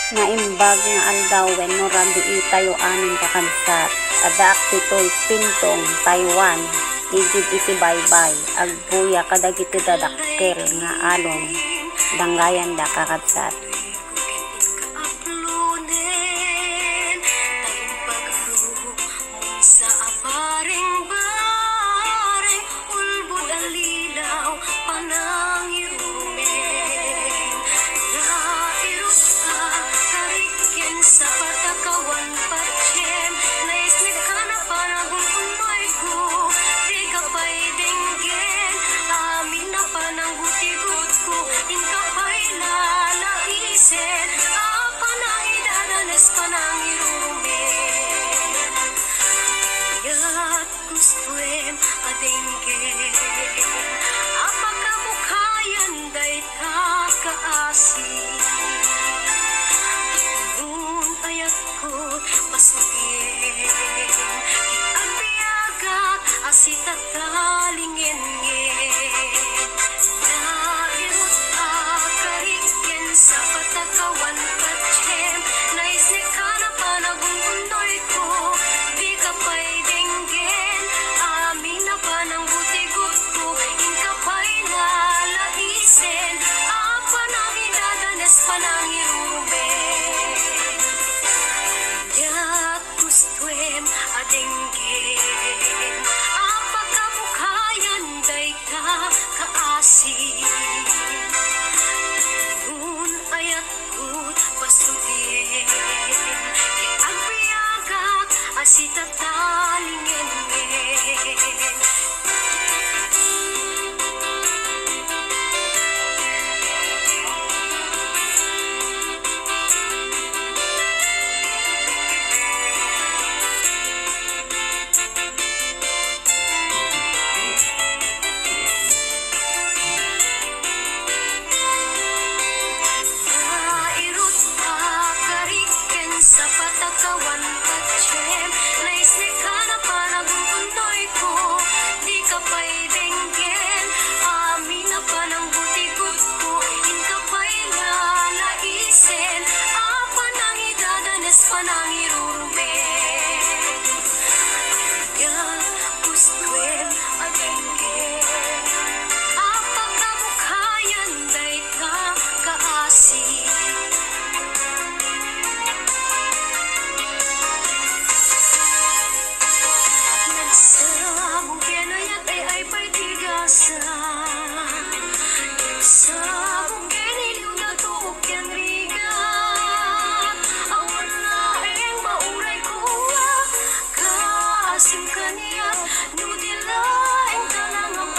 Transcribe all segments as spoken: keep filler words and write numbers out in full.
Naimbag nga aldaw wenno rabi itayo amin kakansat. Adak ditoy pintong Taiwan. Igid iti baybay. Agbuya kadagiti dadakkel nga alon. Danggayan da kakansat. Gustuem adengge apakah bukayan daita kaasi nun ayatku pasugin kiabiagat asita talingen nairut akariken sa patakawan pacem naisne kana panagong undoy ko di kapay denggen amin na panang buti-gut ko inkapay lalaisen apa nang idadanas panang iruben yat gustuem adenggen apa kabukayan day ka kaasi nun ayat ko pasugin ang biyagat asita talingen sa patakawan pacem naisne kana panagong undoy ko di kapay denggen amin na panang buti-gut ko inkapay lalaisen apa nang idadanes panang iruruben yan gustuem adenggen apa kabukayan day ka kaasi sabong kenayat ay ay pa'y tigasa sabong keniliw na tuok yan rigat awan na ang mauray ko kaasim kaniyat nudilaing talangang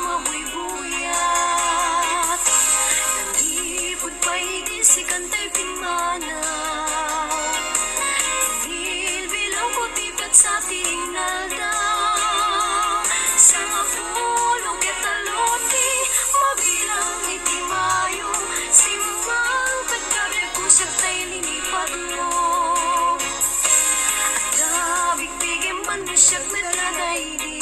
amabuyat nalipod pa'y di si kantay pinmanaw nilbilang ko tipat sa tinalda siyak nagladay di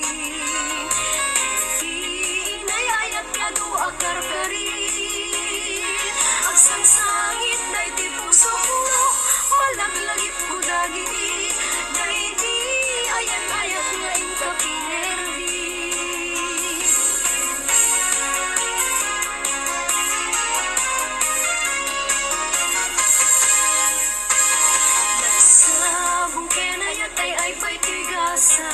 inayayat kado akar kari agsang sangit day di puso ko malaglagip ko dagi day di ayat-ayat nga inka pinerdi nagsabong kenayat ay ay pa'y tigasa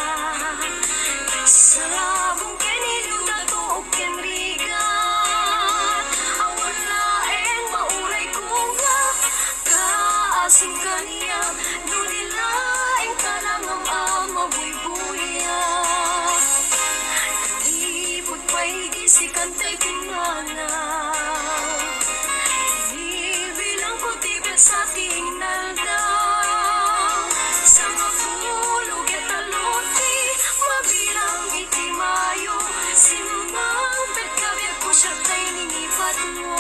sabong keniliw na tuok ken rigat awan laeng mauray ko nga kaasim kaniya nudilaeng talangang amabuybuyan nalipod pa'y di si kantay pinmanaw inibilang ko tibat sa tinaldaw sa mapulog at aluti mabilang iti mayo sinumbang petkabit ko siya kay ninipat mo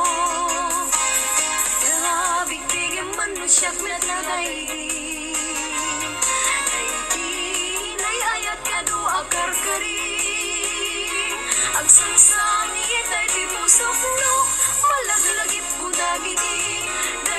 nabigbigan man mo siya naglagay di ay di inayayat kado akar kari agsangsangit ay di puso ko malaglagip ko dagi di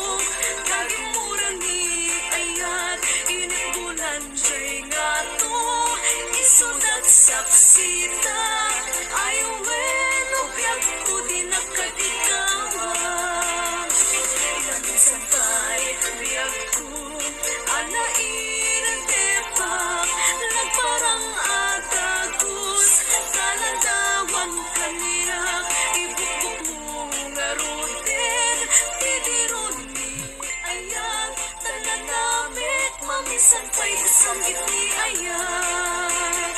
Kagimura ni ayat init bulan jay nga to isudat saksita ayuwen ubyak ko di nakadikawan ilan sampay biyag ko anairan tepak nagparang atagos kaladawan kanirak ibukbuk mo nga ruten tidiron ni ayat talanamit mamisan pa'y samgit ni ayat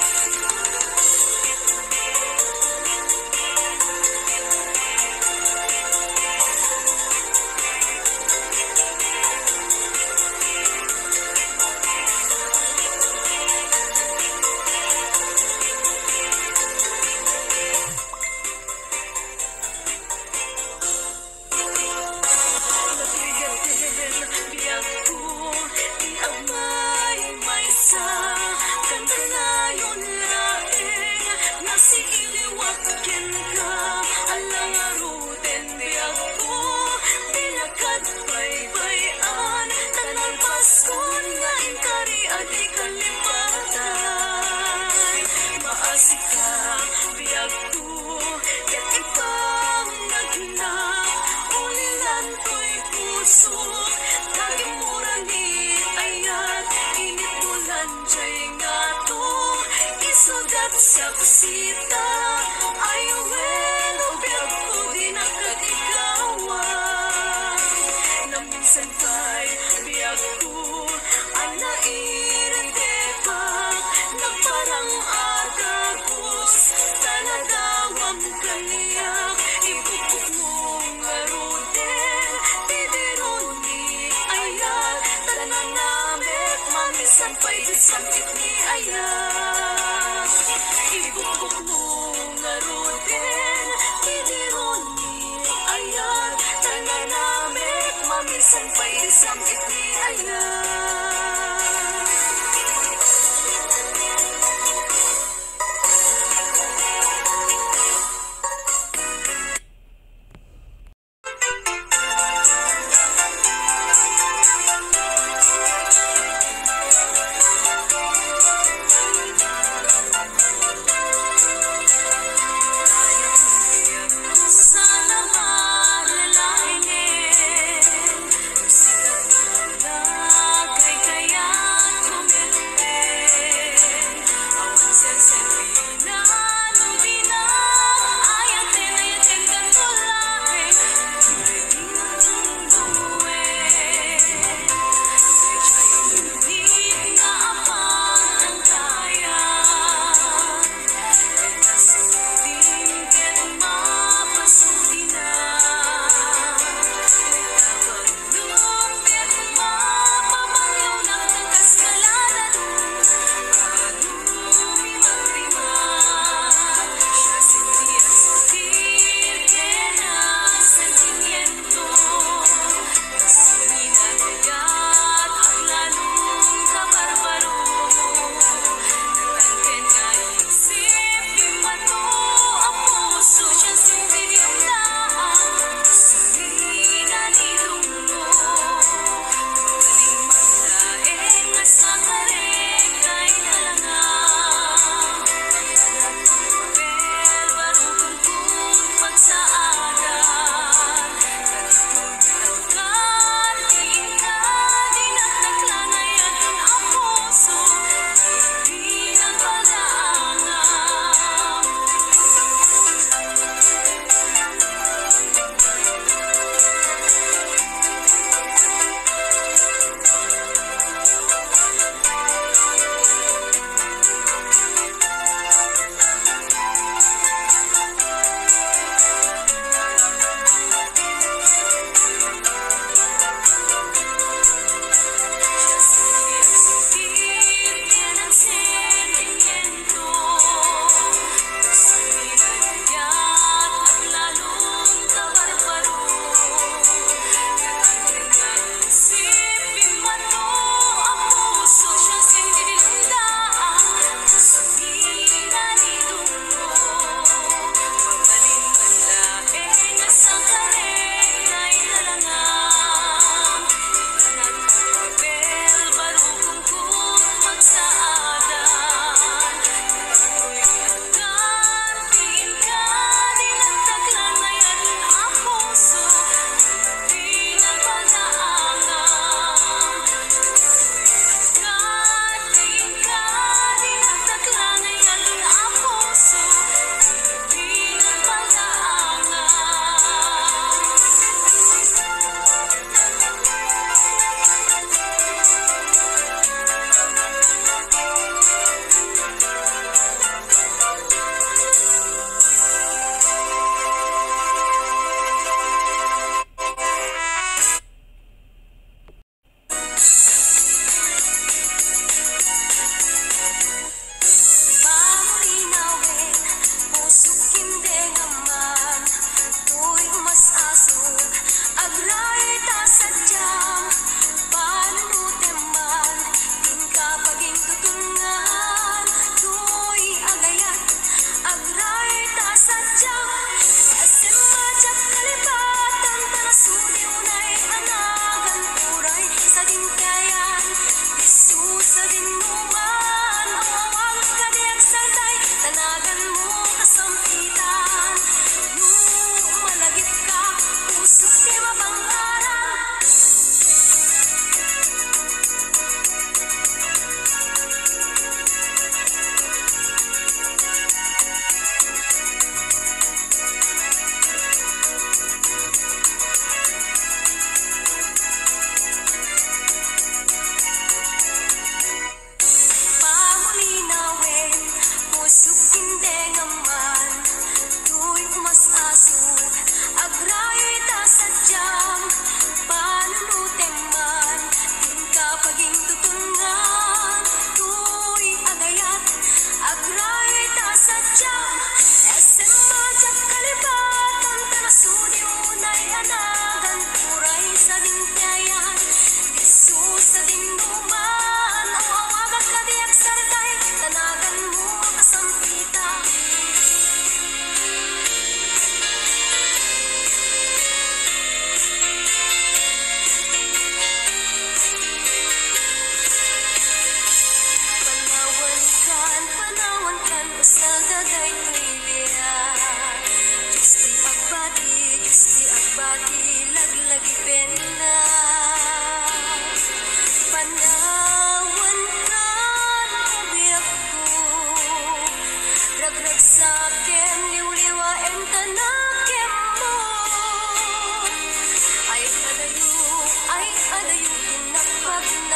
saksita ayuwen ubyak ko di nakadigawan naminsan pa'y biyag ko anairan tepak nagparang agagos taladawang kaniyak ibukbuk mo nga ruten tidiron ni ayat talanamit mamisan pa'y disangit ni ayat ibukbuk mo nga ruten tidiron ni ayat talanamit mamisan pa'y disangit ni ayat sana malalainin sikat na kay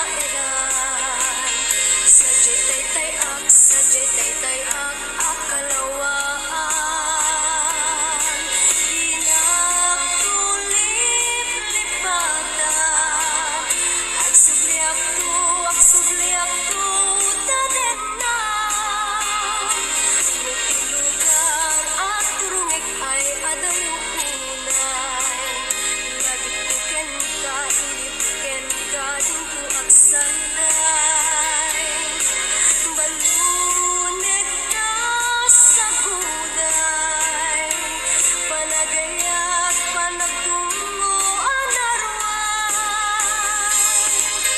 naedan. Sadya'y taytay-ak, sadya'y taytay-ak, akalawaan. Inagtulip-lipatan, agsubliak-tu, agsubliak-tu, tadenan. Lugar at turungek ay adayukunay. Lagituken ka, ilipuken ka, dinto agsanday. Balunek na sa guday, panagayat, panagtungo, anarway.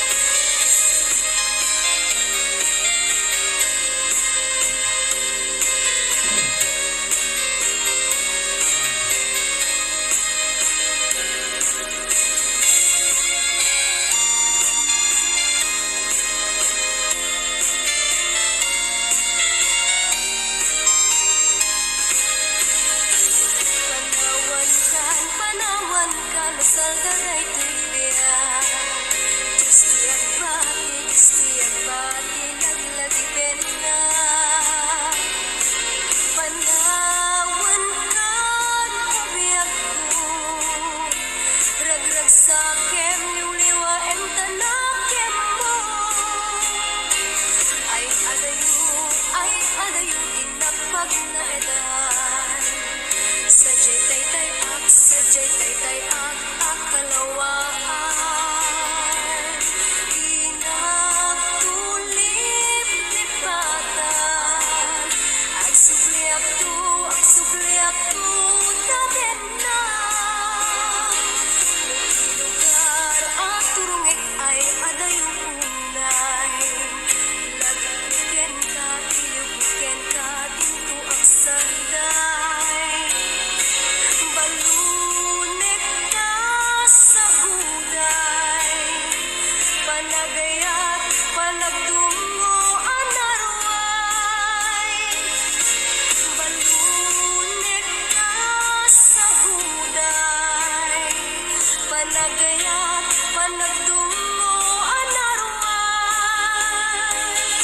Panawan kan, panawan kan, saldaray tulian. Gustiyak bati, gustiyak bati, laglagi na. Panawan kan, ubiyak ko, ragrag sa kem, liwliwa em tanakem mo. Ay adayo, ay adayo, dinapag na edan. Sadya'y taytay-ak, sadya'y taytay-ak, akalawaan. Inagtulip-lipatan, agsubliak-tu, agsubliak-tu, tadenan. Lugar at turungek ay adayunay. Lagituken ka, ilipuken ka, dinto agsanday. Balunek na sa guday, panagayat, panagtungo, anarway. Balunek na sa guday, panagayat, panagtungo, anarway.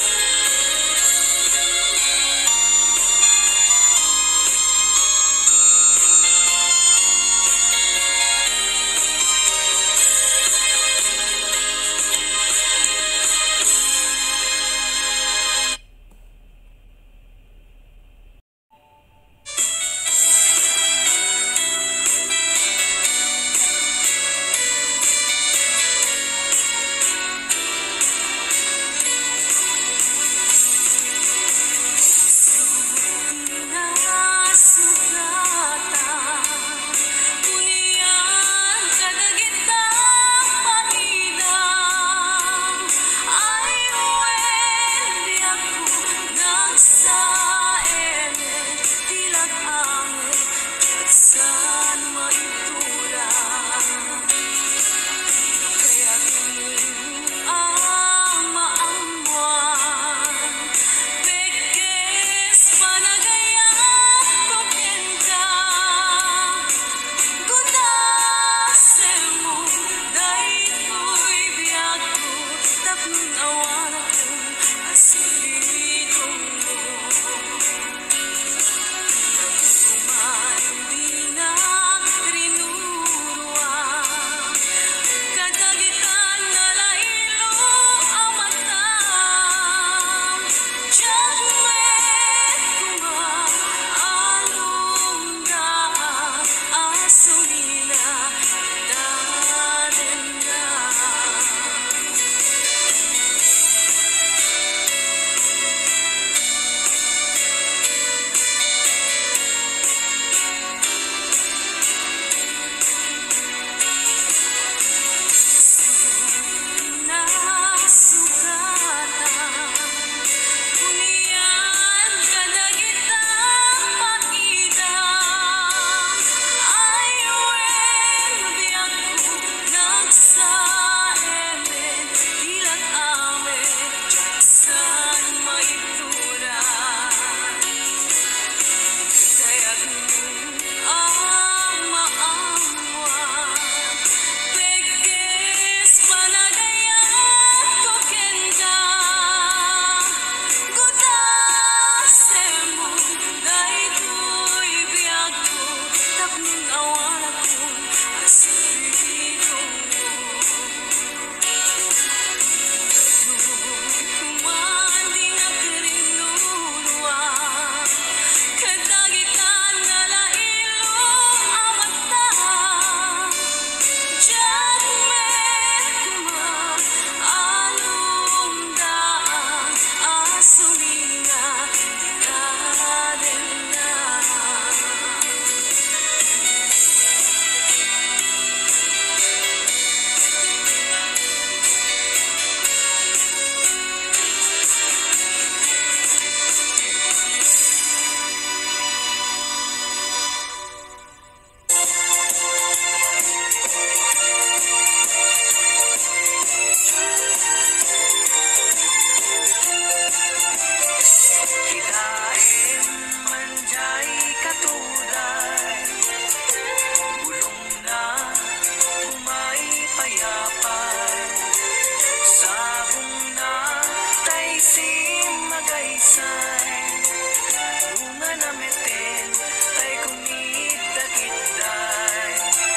magaysay bunga na meten tay kumit dakitday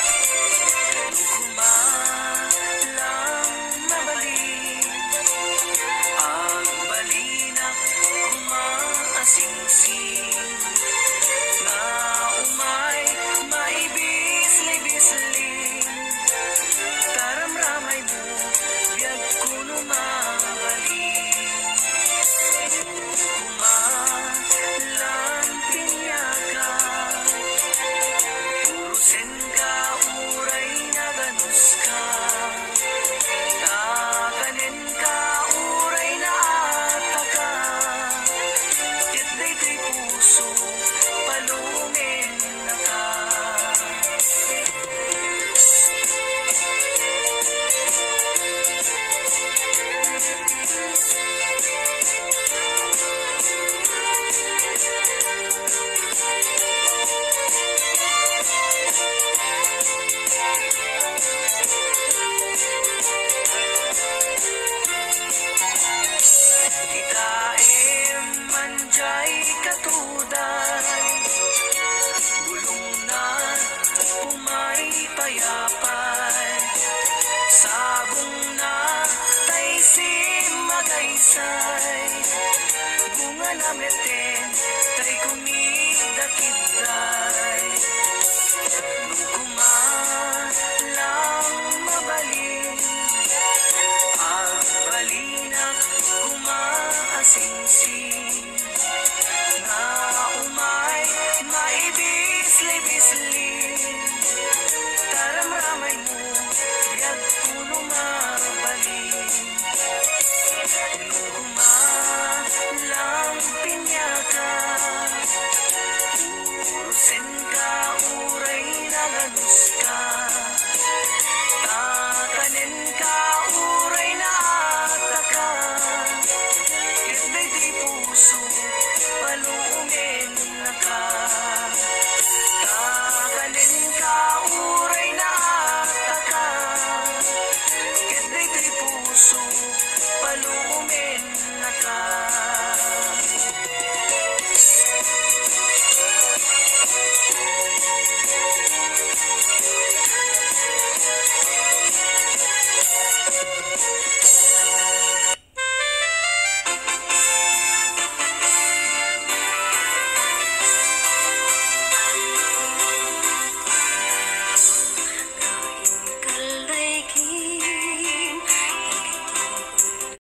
kuma lang nabalik ang balinak kumaasingsing na umay maibis-libisling taramramay mo biyag kuno mabalik kumalan pinyaga urusin ka uray na ganus ka takanin ka uray na ataka it daytoy puso palumin na ka itaem manjay katuday bulong na umay payapay sabong na tay magaysay bunga na meten tay kumidakitday